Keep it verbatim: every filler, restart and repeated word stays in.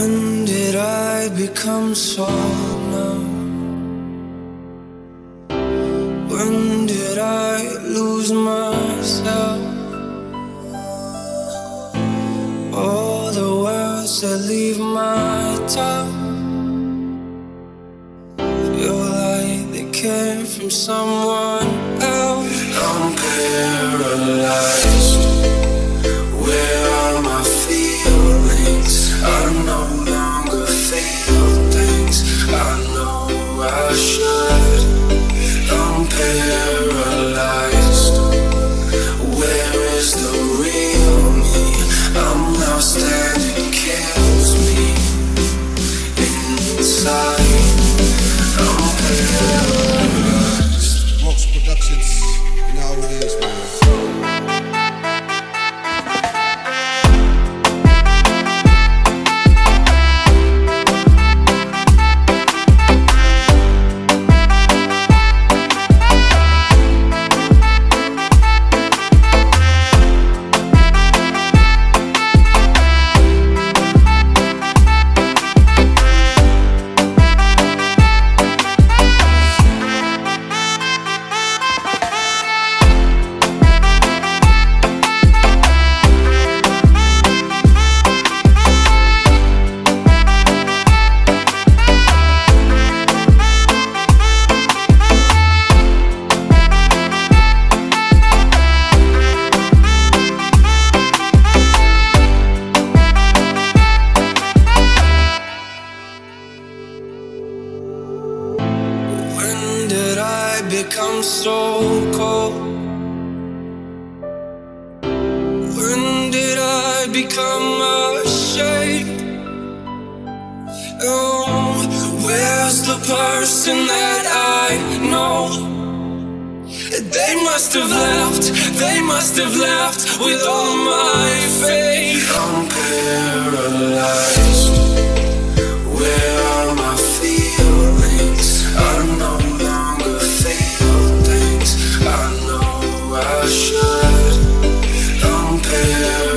When did I become so numb? When did I lose myself? All the words that leave my tongue feel like they came from someone else. I'm paralyzed. Where are my feelings? I no longer feel things I know I should. I'm paralyzed. Where is the real me? I'm lost and it kills me inside. I'm paralyzed. Rox Productions, you know how it is, man. Become so cold. When did I become ashamed? Oh, where's the person that I know? They must have left, they must have left with all my faith. I'm paralyzed. Where are my feelings? I know I should. I'm paralyzed.